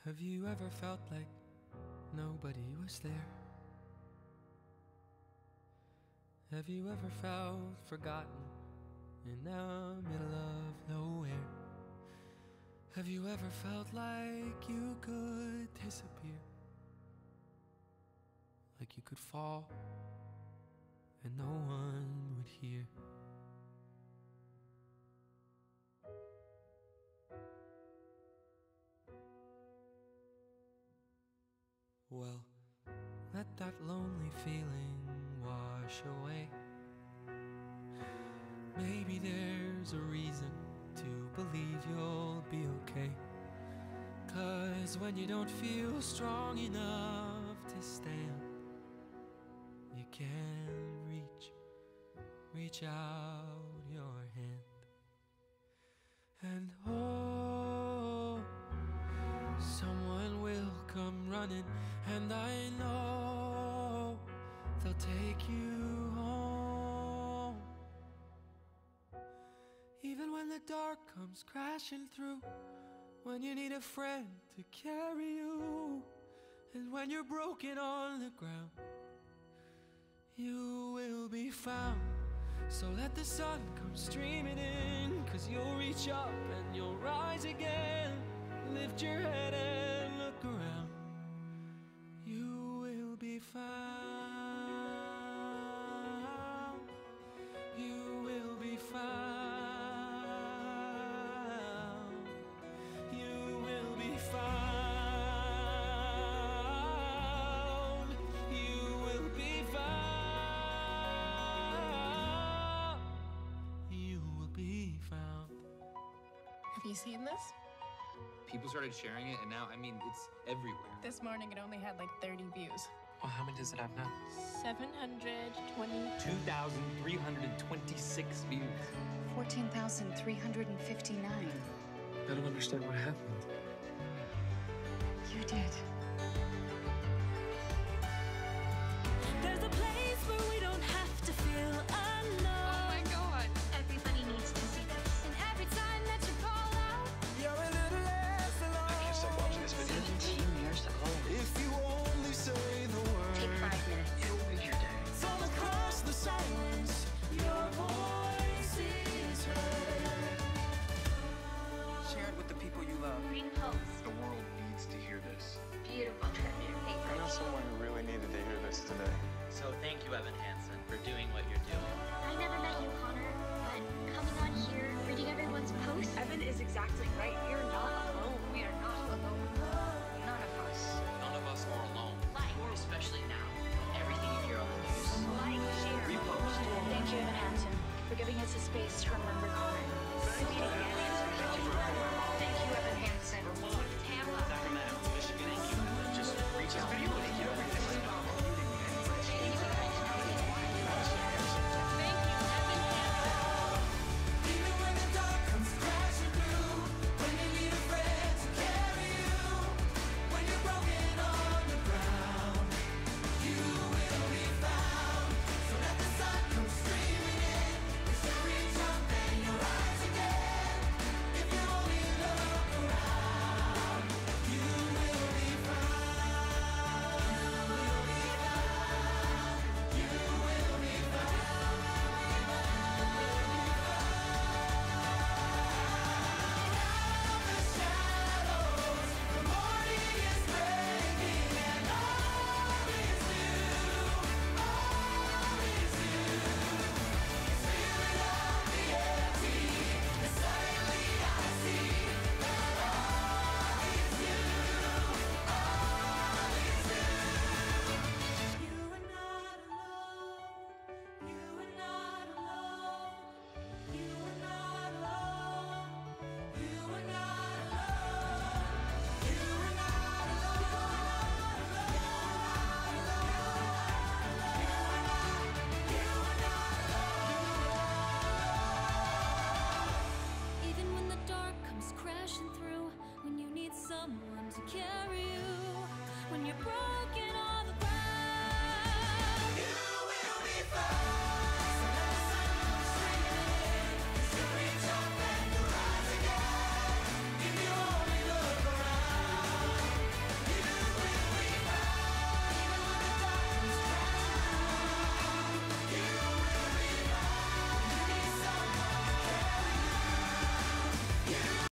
Have you ever felt like nobody was there? Have you ever felt forgotten in the middle of nowhere? Have you ever felt like you could disappear? Like you could fall and no one would hear? Well, let that lonely feeling wash away. Maybe there's a reason to believe you'll be okay. 'Cause when you don't feel strong enough to stand, you can reach out your hand. And oh, someone will come running, and I know they'll take you home. Even when the dark comes crashing through, when you need a friend to carry you, and when you're broken on the ground, you will be found. So let the sun come streaming in, 'cause you'll reach up and you'll rise again. Lift your head and look around. You will be found. You will be found. You will be found. You will be found. You will be found. Have you seen this? People started sharing it, and now, I mean, it's everywhere. This morning it only had like 30 views. Well, how many does it have now? 720. 2,326 views. 14,359. I don't understand what happened. You did. There's a place where we don't have to feel alone. Oh my god. Everybody needs to see this. And every time that you call out, You're a little less alone. I can't stop watching this video. 17 years ago. If you only say the word. Take 5 minutes. It'll make your day. From across the silence, your voice is heard. Share it with the people you love. green post. The world needs to hear this. Beautiful treasure I paper. know someone who really needed to hear this today. So thank you, Evan Hansen, for doing what you're doing. I never met you, Connor, but coming on here, reading everyone's posts. Evan is exactly right. We are not alone. We are not alone. None of us. None of us are alone, Like, especially now. Everything you hear on the news. Like, share, Repost. Thank you, Evan Hansen, for giving us a space to remember Connor. Thank you, Evan Hansen. Tampa. Sacramento, Michigan, thank you. Just reach out. Thank you. Even when the dark comes crashing through, when you need a friend to carry you, when you're broken on the ground, you will be found. So let the sun come streaming in, as you reach up and you rise again. If you only look around, you will be found. You will be found. You will be found. The shadows, the morning is breaking, and all is new, all is new. Spirit of the empty, and suddenly I see that all is new, all is new. You are not alone. You are not alone. You are not alone. You are not alone. You are not Even when the dark comes crashing through, when you need someone to carry